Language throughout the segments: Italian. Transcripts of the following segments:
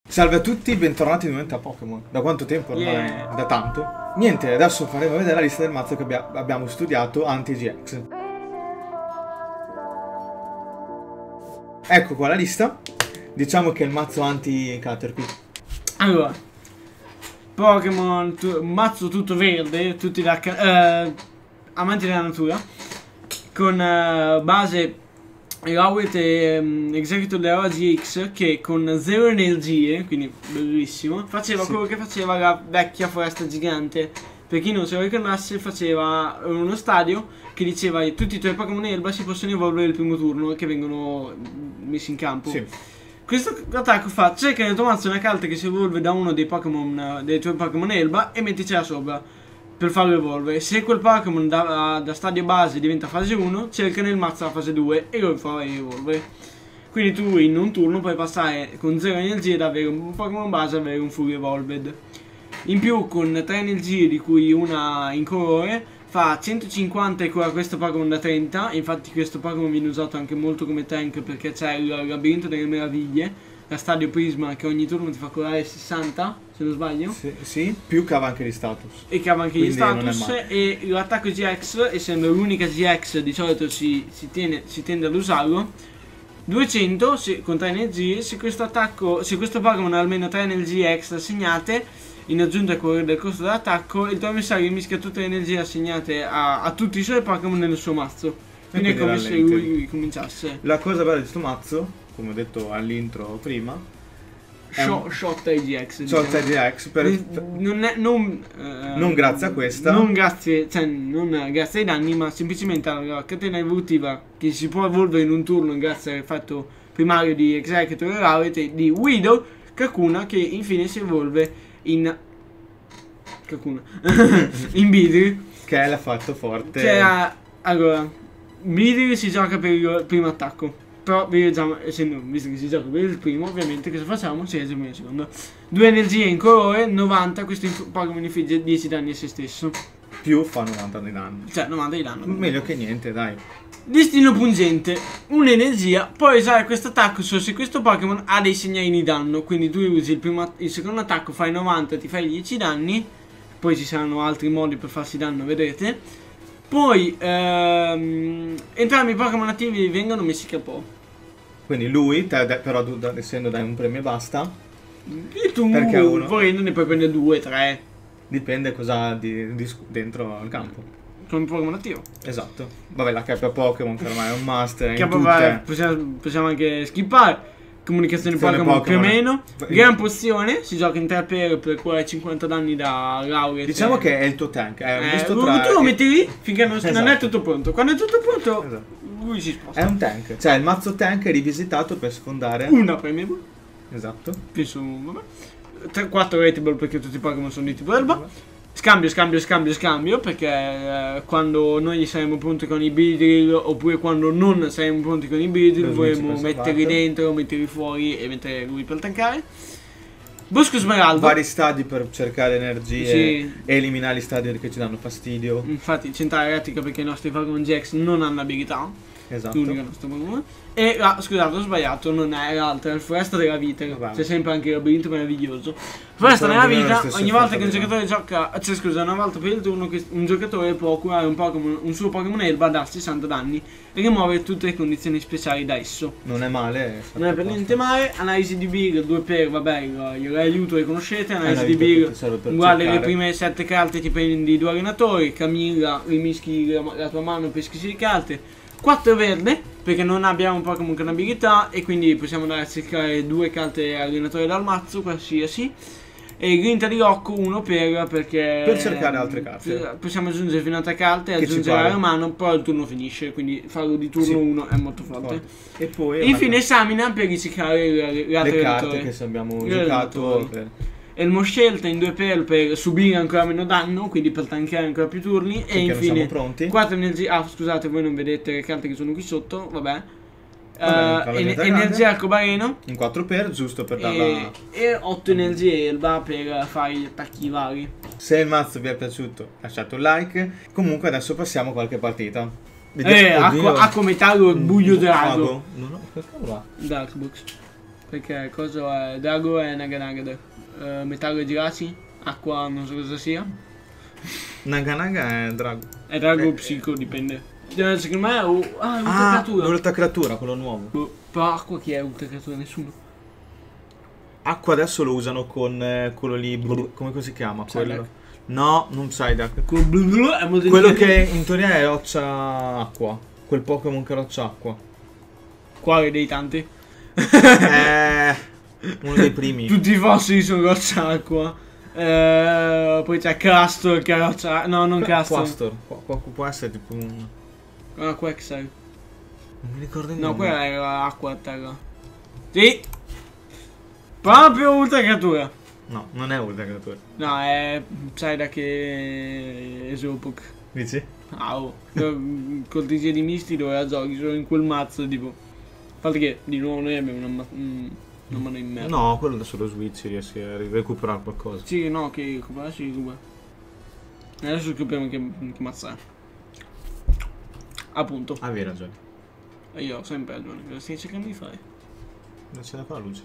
Salve a tutti, bentornati nuovamente a Pokémon. Da quanto tempo ormai? Yeah. Da tanto? Niente, adesso faremo vedere la lista del mazzo che abbiamo studiato anti-GX. Ecco qua la lista. Diciamo che è il mazzo anti-Caterpie. Allora, Pokémon, mazzo tutto verde, tutti amanti della natura, con base Rowlet e Executor della GX, che con 0 energie, quindi bellissimo, faceva quello che faceva la vecchia foresta gigante. Per chi non se lo ricordasse, faceva uno stadio che diceva che tutti i tuoi Pokémon Erba si possono evolvere il primo turno e che vengono messi in campo. Sì. Questo attacco fa: cerca nel tuo mazzo una carta che si evolve da uno dei Pokémon, dei tuoi Pokémon Erba, e metticela sopra per farlo evolvere. Se quel Pokémon da stadio base diventa fase 1, cerca nel mazzo la fase 2 e lo fa evolvere. Quindi tu in un turno puoi passare con 0 energie da avere un Pokémon base a avere un Full Evolved. In più, con 3 energie, di cui una incolore, fa 150 e cura questo Pokémon da 30. Infatti questo Pokémon viene usato anche molto come tank, perché c'è il labirinto delle meraviglie, la stadio Prisma, che ogni turno ti fa curare 60, se non sbaglio. Sì, più cava anche gli status. E cava anche gli status. E l'attacco GX, essendo l'unica GX, di solito si tende ad usarlo. 200 con 3 energie. Se questo Pokémon ha almeno 3 energie extra assegnate, in aggiunta a quello del costo dell'attacco, il tuo avversario mischia tutte le energie assegnate a tutti i suoi Pokémon nel suo mazzo. Quindi è come se lui cominciasse. La cosa bella di questo mazzo, come ho detto all'intro prima, Shot AGX. Shot AGX non grazie a questa. Non grazie ai danni, ma semplicemente alla catena evolutiva che si può evolvere in un turno grazie all'effetto primario di Executor e Rowlet di Widow, Kakuna, che infine si evolve in Kakuna in Beedrill, che è l'effetto forte. Allora, Beedrill si gioca per il primo attacco. Però visto che si gioca per il primo, ovviamente cosa facciamo? Si legge per il secondo. 2 energie in colore, 90, questo Pokémon infligge 10 danni a se stesso. Più fa 90 di danno. Cioè 90 di danno. Meglio che niente, dai. Destino pungente, un'energia, puoi usare questo attacco solo se questo Pokémon ha dei segnali di danno. Quindi tu usi il secondo attacco, fai 90, ti fai 10 danni. Poi ci saranno altri modi per farsi danno, vedrete. Poi entrambi i Pokémon attivi vengono messi KO. Quindi lui, però essendo dai un premio e basta. E tu, perché uno volendo, ne puoi prendere 2, 3. Dipende cosa ha dentro al campo. Con il Pokémon attivo. Esatto. Vabbè, la K Pokémon, che ormai è un master. Possiamo anche skippare. Comunicazione Pokémon più o meno. Gran pozione, si gioca in 3 per curare 50 danni da Rowlet. Diciamo che è il tuo tank. Tu lo metti lì finché non è tutto pronto. Quando è tutto pronto, lui si sposta. È un tank. Cioè il mazzo tank è rivisitato per sfondare una premiable. Esatto. Penso, vabbè. 4 rateable perché tutti i Pokémon sono di tipo erba. Scambio, perché quando noi saremo pronti con i Beedrill, oppure quando non saremo pronti con i Beedrill, vorremmo metterli dentro, metterli fuori e mettere lui per tankare. Bosco Smeraldo. Vari stadi per cercare energie e eliminare gli stadi che ci danno fastidio. Infatti centrale elettrica, perché i nostri Pokémon GX non hanno abilità. Esatto. L'unico nostro Pokémon. E scusate, ho sbagliato, non è l'altra, è il Foresta della Vita. C'è sempre anche il labirinto meraviglioso. Foresta della Vita, ogni volta che un giocatore gioca, una volta per il turno, un giocatore può curare un suo Pokémon Erba da 60 danni e rimuovere tutte le condizioni speciali da esso. Non è male. Non è per niente male. Analisi di Big 2 per, vabbè, il aiuto le conoscete. Analisi di Big, guarda le prime 7 carte, ti prendi 2 allenatori. Camilla, rimischi la tua mano per schisi di carte. 4 verde, perché non abbiamo un Pokémon con abilità e quindi possiamo andare a cercare 2 carte allenatore dal mazzo, qualsiasi. E grinta di Rocco 1 perché per cercare altre carte. Possiamo aggiungere fino a 3 carte e aggiungere la mano, però il turno finisce, quindi farlo di turno 1 è molto forte. E poi infine Esamina per riciclare le carte che abbiamo giocato. Elmo Scelta in 2 per subire ancora meno danno, quindi per tankare ancora più turni. E infine 4 energie. Ah, scusate, voi non vedete le carte che sono qui sotto, vabbè. Energia arcobaleno in 4 per, giusto per darla. E 8 energie Elba per fare gli attacchi vari. Se il mazzo vi è piaciuto, lasciate un like. Comunque adesso passiamo a qualche partita. Acqua metallo buio drago. No, che cavolo va? Darkbox. Perché cosa è? Drago è Naganagada. Metallo e Giraci. Acqua non so cosa sia. Naga è drago. È drago psico, dipende. Secondo me è ultra creatura. L'ultra creatura, quello nuovo. Però acqua chi è ultra creatura? Nessuno. Acqua adesso lo usano con quello lì, come si chiama? Psyduck. Quello. No, non Psyduck. È molto Quello intelligente. che in teoria è roccia acqua. Quel Pokémon che è roccia acqua. Quale dei tanti? È uno dei primi. Tutti i fossili sono roccia acqua. Poi c'è Castor che è roccia. No, non Castor. Quastor. Può essere tipo un... Quaxar. Non mi ricordo il No, nome. quella era acqua a terra. Sì. Proprio ultra creatura. No, non è ultra creatura. No, è Psyduck e Slowpoke. Dici? Col TG di misti dove la giochi solo in quel mazzo tipo. Infatti che di nuovo noi abbiamo una mano in merda. No, quello adesso lo switch riesci a recuperare qualcosa. Sì, no, che come si ruba. Adesso scopriamo che mazza è. Appunto. Avevi ragione. E io ho sempre ragione. Cosa stai cercando di fare? Non c'è da fare la luce.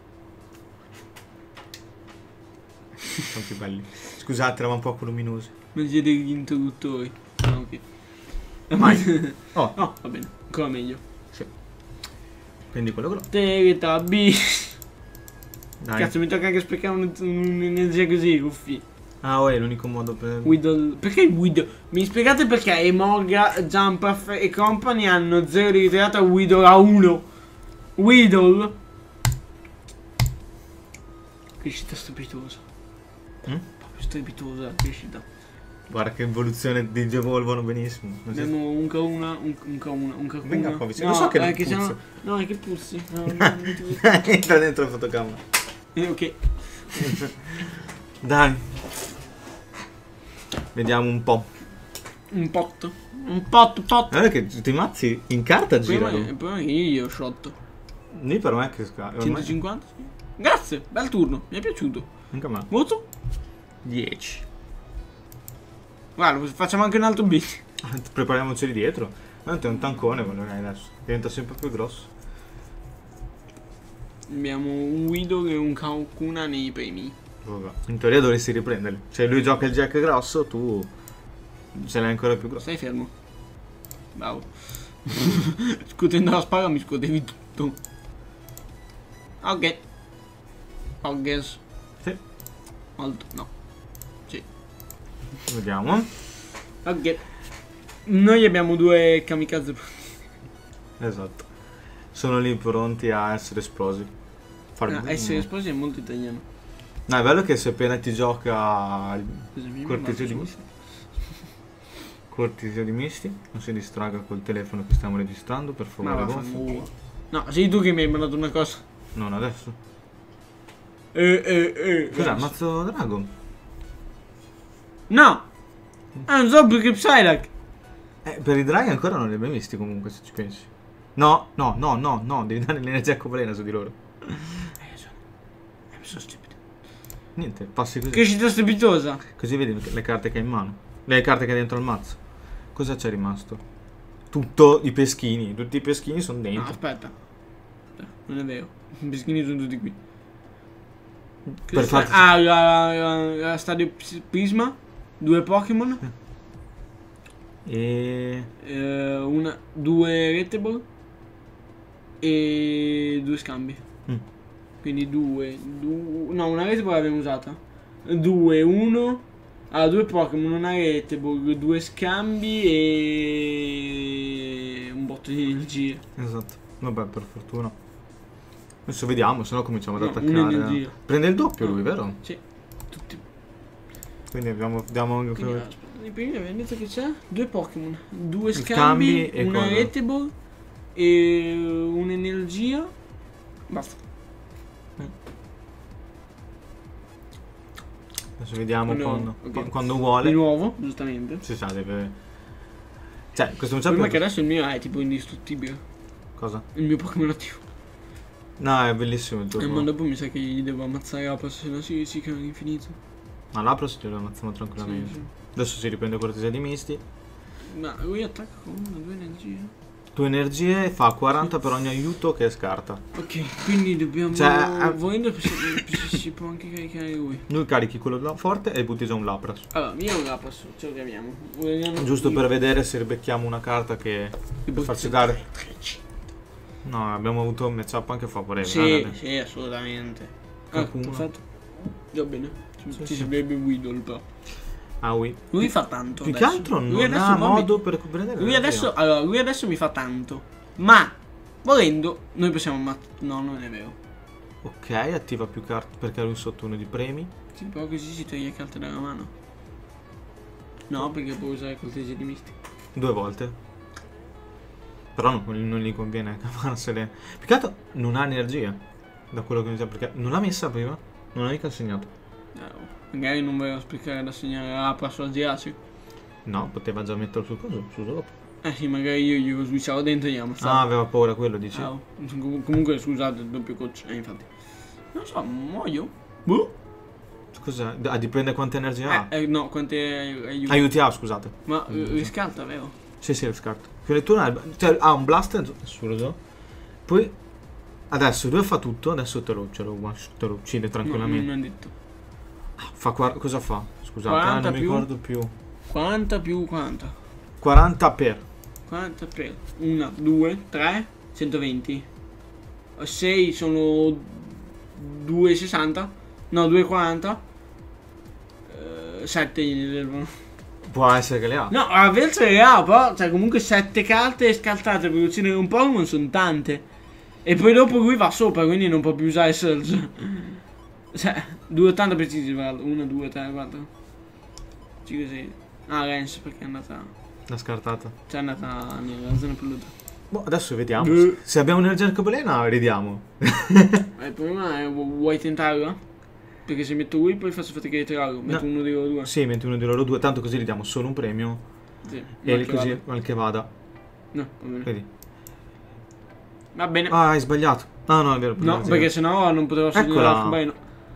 Sono più belli. Scusate, eravamo un po' luminosi. Magia degli introduttori. Ah, ok. Mai. Oh, No, va bene. Ancora meglio. sì. Quindi quello. Teletubbies. Dai. Cazzo, mi tocca anche sprecare un'energia così, ruffi. Ah, è l'unico modo per... Weedle. Perché il Weedle? Mi spiegate perché Emolga, Jumpaf e company hanno 0 di ritirata, Weedle a 1. Weedle. Crescita strepitosa. Proprio strepitosa la crescita. Guarda che evoluzione digievolvono benissimo. Non so- Abbiamo un K1, un K1, un K1. Venga qua vicino. Lo so che non puzza. siamo... No, è che puzzi. No, non ti- Entra dentro la fotocamera. Ok. Dai. Vediamo un po'. Un pot. Un pot. Guarda che tutti i mazzi in carta girano. Prima io ho shot. Lì per me che ormai... 150? Grazie, bel turno, mi è piaciuto. Anche a me. Voto? 10. Guarda, facciamo anche un altro beat. Prepariamoci lì dietro. Tanto è un tancone quello che hai adesso. Diventa sempre più grosso. Abbiamo un Widow e un Kaukuna nei premi. Vabbè. In teoria dovresti riprenderli. Se lui gioca il jack grosso, tu ce l'hai ancora più grosso. Stai fermo. Bravo. Scuotendo la spalla mi scuotevi tutto. Ok. Hogges. Sì. Molto. No. Sì. Vediamo. Ok. Noi abbiamo 2 kamikaze. Esatto. Sono lì pronti a essere esplosi. Essere esplosi è molto italiano. No, è bello che se appena ti gioca Scusami, cortesio di misti. Cortesio di misti. Non si distraga col telefono che stiamo registrando, per Ma favore. vaffanculo. No, sei tu che mi hai mandato una cosa. Non adesso. Cos'è? Cos'è? Mazzo drago? No! È un zombie che Psyduck. Per i draghi ancora non li abbiamo visti comunque, se ci pensi. No, devi dare l'energia covalena su di loro. Hai ragione. I'm so stupid. Niente, passi così. Crescita strepitosa. Così vedi le carte che hai in mano. Le carte che hai dentro al mazzo. Cosa c'è rimasto? Tutto i peschini. Tutti i peschini sono No, dentro. aspetta. Non è vero. I peschini sono tutti qui. Per farti... la stadio Prisma. 2 Pokémon. E... 2 Retable. E 2 scambi. Quindi 2. No, una Retable l'abbiamo usata. 2, 1. Allora, 2 Pokémon, una Retable, 2 scambi e un botto di energie. Esatto. Vabbè, per fortuna. Adesso vediamo, se no cominciamo ad No, attaccare. un'energia. Prende il doppio lui, vero? Sì, tutti. Quindi diamo anche... Quindi, aspetta, nei primi abbiamo detto che c'è 2 Pokémon, 2 Scambi scambi, e una cosa? Retable e un'energia. Basta. Adesso vediamo No, quando, ok. quando Di vuole. nuovo, giustamente. Si sa, deve... Cioè, questo non Il problema è che c'è adesso il mio è tipo indistruttibile. Cosa? Il mio Pokémon attivo. No, è bellissimo il tuo. Ma dopo mi sa che gli devo ammazzare la se no si crea all'infinito. Ma l'Apros ce lo ammazziamo tranquillamente. Sì. Adesso si riprende cortesia di misti. Ma lui attacca con 1, 2 energie. tue energie fa 40 per ogni aiuto che scarta. Ok, quindi dobbiamo... Cioè, volendo si può anche caricare lui. Lui carichi quello là forte e butti già un Lapras. Allora, io un Lapras, ce lo chiamiamo. Giusto per vedere se ribecchiamo una carta che... per farci dare... No, abbiamo avuto un matchup anche favorevole. Sì, assolutamente. Perfetto. Va bene. Sì, Ci sì. sarebbe Weedle però. Ah, oui. Lui fa tanto. Più che adesso. altro Lui non ha adesso modo per recuperare. Lui adesso, allora, lui adesso mi fa tanto. Ma, volendo, noi possiamo... No, non è vero. Ok, attiva più carte perché lui sotto uno di premi. Sì, però così si toglie carte dalla mano. No, perché può usare cortesia di misti. 2 volte. Però non gli conviene cavarsele. Più che altro non ha energia. Da quello che mi sa, perché non l'ha messa prima. Non l'ha mica segnato. Magari non volevo spiegare da segnare la passo a girarsi. No, poteva già metterlo sul coso, su dopo. Sì, magari io glielo switchavo dentro e andiamo. Ah, aveva paura quello, dici? Comunque scusate, il doppio coach. Infatti. Non so, muoio? Boh. Cos'è? Ah, dipende quanta energia ha. No, quante aiuti. Aiuti ha, scusate. Ma riscalta, vero? Sì, riscarta. Fioritura ha un blast assurdo. Poi adesso lui fa tutto, adesso te lo uccide tranquillamente. No, non detto. Cosa fa? Scusate, 40 non mi più? ricordo più. 40 più 40. 40 per. 40 per 1, 2, 3, 120. 6 sono 2,60. No, 2,40. 7 gli devono. Può essere che le ha. No, a Veltri le ha, però cioè, comunque 7 carte scaltate per uccidere un Pokémon sono tante. E poi dopo lui va sopra, quindi non può più usare Surge. Cioè, 2,80 precisi, 1, 2, 3, 4. 5, 6. Ah, Lens perché è andata... L'ha scartata. Cioè è andata nella zona peluta. Boh, adesso vediamo. Se abbiamo energia arcobalena, vediamo. Il problema è, vuoi tentarla? Perché se metto lui poi faccio fatica di tirarlo. Metto uno di loro due. Sì, metti uno di loro due, tanto così gli diamo solo un premio. Sì, E così mal che vada. No, va bene. Vedi. Va bene. Ah, hai sbagliato. Ah, no, è vero. No, perché sennò non potevo assomigliare l'arcobaleno.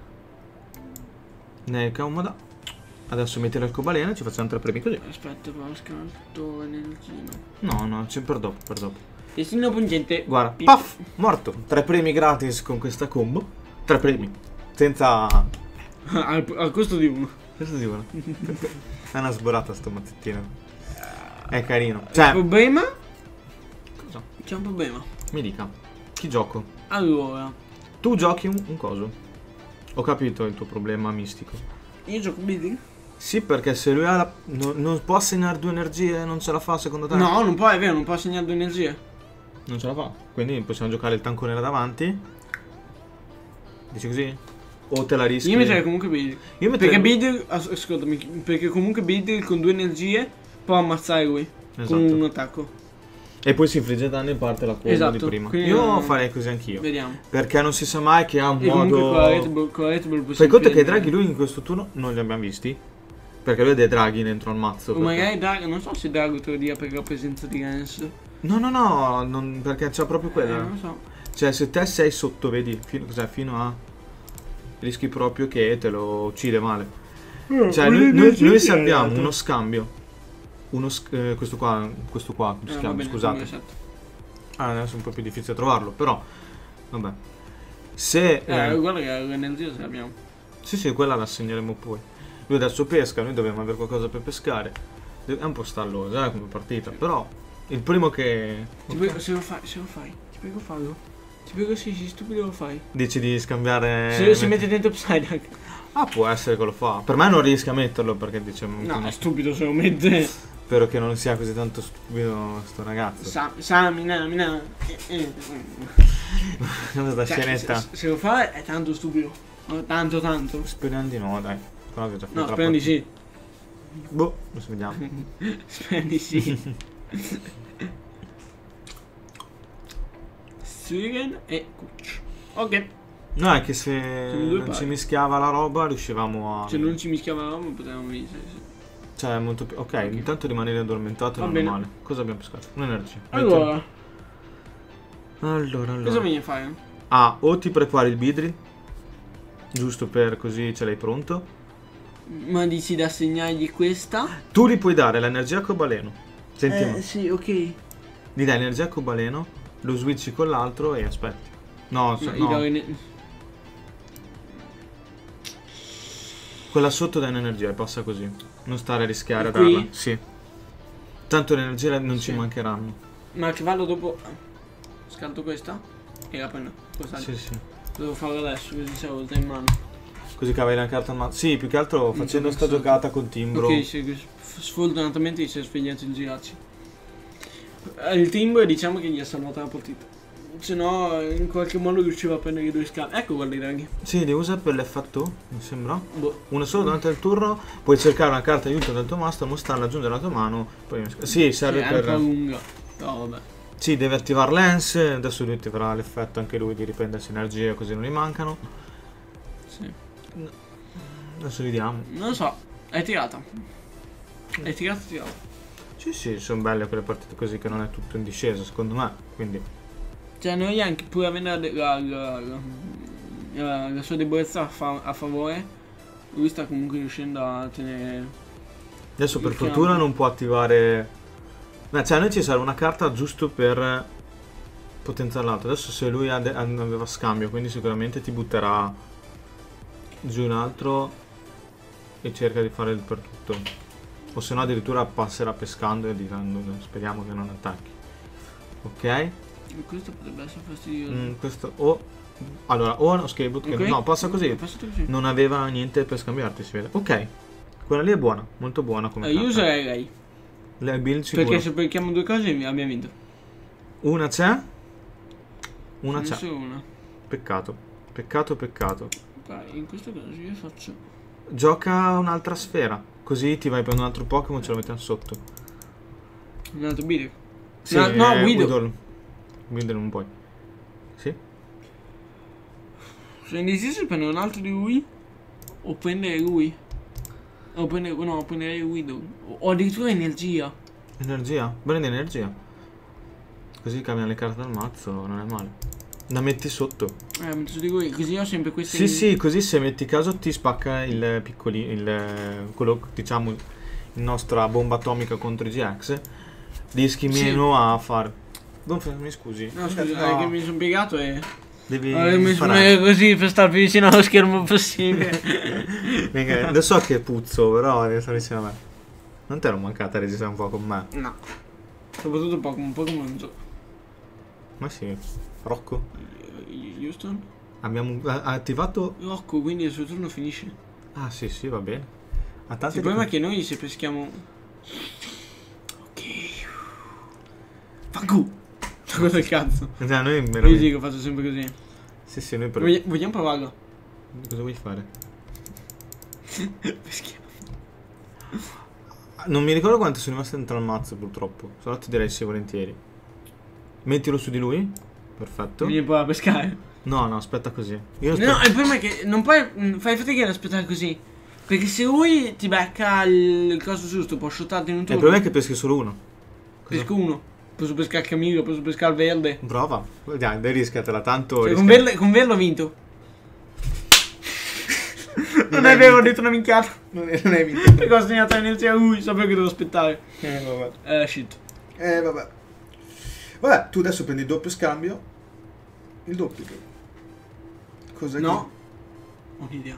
Nel Kaumada. Adesso metti l'arcobaleno e ci facciamo 3 premi così. Aspetta, però scalto energino. No, c'è per dopo, Destino pungente. Guarda, paf, morto. 3 premi gratis con questa combo. 3 premi. Senza... al costo di uno. Questo dicono. È una sborata sto mazzettino. È carino. Cioè... Il problema? Cosa? C'è un problema. Mi dica. Chi gioco? Allora. Tu giochi un coso. Ho capito il tuo problema mistico. Io gioco Bleeding? Sì, perché se lui ha la... non può assegnare 2 energie, non ce la fa secondo te? No, non può, è vero, non può assegnare 2 energie. Non ce la fa. Quindi possiamo giocare il tancone là davanti. Dici così? O te la rischi? Io metterei comunque Bleeding. Perché Bleeding, ascoltami, perché comunque Bleeding con 2 energie può ammazzare lui. Esatto. Con un attacco. E poi si infligge danni e parte la combo di prima. Io farei così anch'io. Vediamo. Perché non si sa mai che ha un e modo... con la Red Bull Fai conto che i draghi lui in questo turno non li abbiamo visti. Perché lui ha dei draghi dentro al mazzo. O magari Drago, non so se Drago te lo dia per la presenza di Lens. No, perché c'ha proprio quella. Non so. Cioè se te sei sotto, vedi, fino a... rischi proprio che te lo uccide male. Cioè noi se abbiamo uno scambio. Questo qua scambio, scusate. Adesso è un po' più difficile trovarlo, però vabbè. Se guarda che l'energia ce l'abbiamo. Sì, quella la segneremo poi. Lui adesso pesca, noi dobbiamo avere qualcosa per pescare. È un po' stallosa come partita, però il primo che... Ti prego, se lo fai, ti prego fallo. Ti prego, sì, stupido lo fai. Dici di scambiare... Se si mette dentro Psyduck. Ah, può essere che lo fa. Per me non riesca a metterlo perché dice... No, è stupido se lo mette. Spero che non sia così tanto stupido sto ragazzo. Mina. Questa scenetta. Se lo fa è tanto stupido. Tanto. Speriamo di no, dai. No, speriamo di sì. Boh, adesso vediamo. Speriamo di sì. Sugen e Kuch. Ok. No, è che se non ci mischiava la roba riuscivamo a... Se non ci mischiava la roba potevamo vincere. Cioè, è molto più... Ok, intanto rimanere addormentato non è male. Cosa abbiamo pescato? Un'energia. Allora. Cosa vieni a fare? Ah, o ti prepari il Bidri, giusto per così ce l'hai pronto. Ma dici da segnargli questa? Tu gli puoi dare l'energia arcobaleno. Senti. Sì, ok. Gli dai energia cobaleno, lo switchi con l'altro e aspetti. No, No, no. Quella sotto dà energia e passa così. Non stare a rischiare a Qui? darla. Sì. Tanto le energie non Sì. ci mancheranno. Ma che vado dopo. Scalto questa e la prendo. Questa Sì, sì. devo farlo adesso, così c'è volta in mano. Così cavi la carta al mazzo. Sì, più che altro facendo sta giocata con timbro. Ok, sì, sfortunatamente si è svegliato il giracci. Il timbro diciamo che gli ha salvato la partita. Se no in qualche modo riusciva a prendere i 2 scambi. Ecco quelli draghi. Sì, li usa per l'effetto, mi sembra. Boh. Uno solo durante il turno. Puoi cercare una carta aiuto dal tuo master, mostrarla, aggiungere alla tua mano. Poi... Sì, serve Sì, è un po' per... lunga. Però vabbè. Sì, deve attivare Lance. Adesso lui attiverà l'effetto anche lui di riprendersi energie così non gli mancano. Sì. Adesso vediamo. Non lo so. È tirata. È tirata. Sì, sì, sono belle quelle partite così che non è tutto in discesa, secondo me. Quindi... Cioè noi anche pur avendo la sua debolezza a favore, lui sta comunque riuscendo a tenere. Adesso per il fortuna campo. non può attivare... cioè a noi ci serve una carta giusto per potenziare l'altro. Adesso se lui aveva scambio, quindi sicuramente ti butterà giù un altro e cerca di fare il per tutto. O se no addirittura passerà pescando e dicendo speriamo che non attacchi. Ok? Questo potrebbe essere fastidioso. Questo allora o uno skateboard che Ok. no, passa così. Passa così. Non aveva niente per scambiarti, si vede. Ok. Quella lì è buona, molto buona come Io carta. userei lei. Le build sicuro. Perché se becchiamo 2 cose abbiamo vinto. Una c'è. Una Ce n'è c'è. solo una. Peccato. Peccato, peccato. Dai, in questo caso io faccio. Gioca un'altra sfera. Così ti vai a prendere un altro Pokémon e ce lo mettiamo sotto. Un altro video. Sì, No, Guido. Guido non puoi. Sì? Sono indeciso se prendere un altro di lui o prendere lui. O prendere. No, prenderei Guido. O addirittura energia. Energia? Prendi energia. Così cambiano le carte dal mazzo, non è male. La metti sotto. Metto su di lui, così ho sempre queste. Sì, sì, così se metti caso ti spacca il piccolino, quello diciamo, la nostra bomba atomica contro i GX. Rischi Sì. meno a fare. Mi scusi. No, scusa, è che mi sono piegato e. Devi Mi sono imparare. così per star più vicino allo schermo possibile. Vinga, lo so che puzzo, però devi stare vicino a me. Non ti ero mancata a registrare un po' con me? No. Soprattutto Pokémon non gioco. Ma sì, Rocco. Houston? Abbiamo attivato. Rocco, quindi il suo turno finisce. Ah, sì, sì, va bene. Ha tante Il problema è che noi se peschiamo. Ok. Fangu! Cosa del cazzo? Cioè, noi Io veramente. dico, faccio sempre così. Sì, sì, noi per. Vogliamo provarlo? Cosa vuoi fare? Peschiamo. Non mi ricordo quante sono rimaste dentro al mazzo, purtroppo. Se no ti direi sì, volentieri. Mettilo su di lui. Perfetto. Vieni poi a pescare. No, no, aspetta così. Io No, il problema è che non puoi. Fai fatica ad aspettare così. Perché se lui ti becca il coso giusto, può shottarti in un Il turno. problema è che peschi solo uno. Cosa- Pesco uno. Posso pescare Camillo, posso pescare il verde. Prova. Dai, rischiatela tanto. Cioè, rischia- con verde ho vinto. Non è vero, ho detto una minchiata. Non hai vinto. Perché ho segnato l'energia a lui, sapevo che devo aspettare. Vabbè. Shit. Vabbè. Vabbè, tu adesso prendi il doppio scambio. Il doppio. Cosa No. Ho un'idea.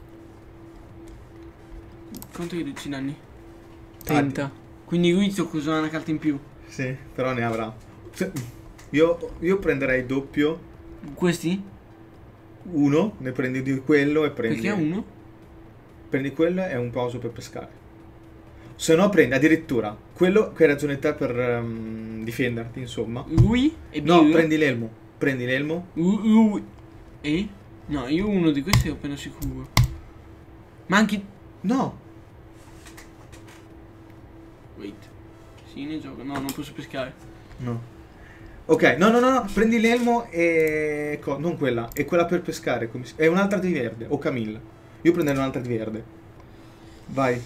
Quanto gli dici danni? 30. Quindi lui tocca usare una carta in più. Sì, però ne avrà. Io prenderei il doppio. Questi? Uno, ne prendi di quello e prendi. Perché uno? Prendi quello e un pauso per pescare. Se no prendi addirittura quello che hai ragione te per difenderti, insomma. Lui e Bill. No, prendi l'elmo. Prendi l'elmo. Lui. E? No, io uno di questi ero appena sicuro. Ma anche. No. Wait. Sì, ne gioco. No, non posso pescare. No. Ok, no, prendi l'elmo e... non quella, è quella per pescare, è un'altra di verde, o Camilla. Io prenderò un'altra di verde. Vai.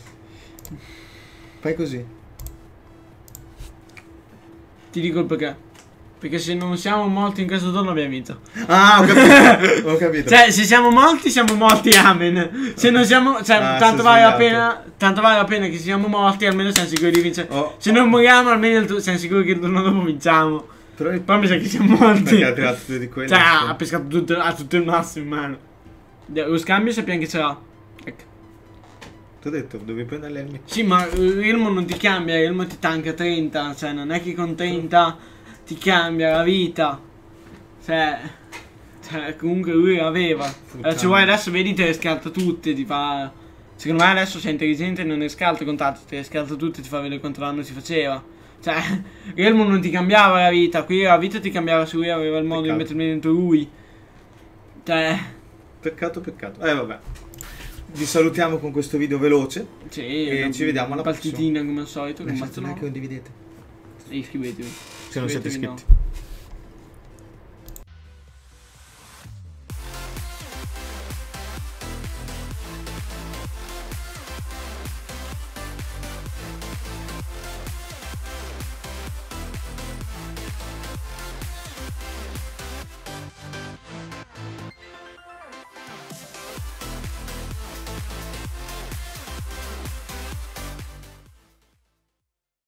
Fai così. Ti dico il perché. Perché se non siamo morti in questo turno abbiamo vinto. Ah, ho capito. Ho capito. Cioè, se siamo morti, amen. Se non siamo, cioè, tanto vale la pena che siamo morti, almeno siamo sicuri di vincere. Se non moriamo, almeno siamo sicuri che il turno dopo vinciamo. Però mi sa che siamo morti. Perché ha tirato tutte di quelle. Cioè, ha pescato tutto il massimo in mano. Lo scambio sappiamo che ce l'ha. Ecco. Ti ho detto, devi prendere l'elmi. Sì, ma Ilmo non ti cambia, Ilmo ti tanca 30. Cioè, non è che con 30 ti cambia la vita. Cioè comunque lui l'aveva. Ci vuoi adesso, vedi, te le scarta tutte, ti fa. Secondo me adesso sei intelligente e non ne scarta contatti, te le scarta tutte e ti fa vedere quanto danno si faceva. Cioè, Elmo non ti cambiava la vita, qui la vita ti cambiava su lui, aveva il modo di mettermi dentro lui. Cioè. Peccato. Vabbè. Vi salutiamo con questo video veloce. Sì, e ci vediamo alla partitina prossima. come al solito. Lasciate like e condividete. E iscrivetevi. Se non siete iscritti. No.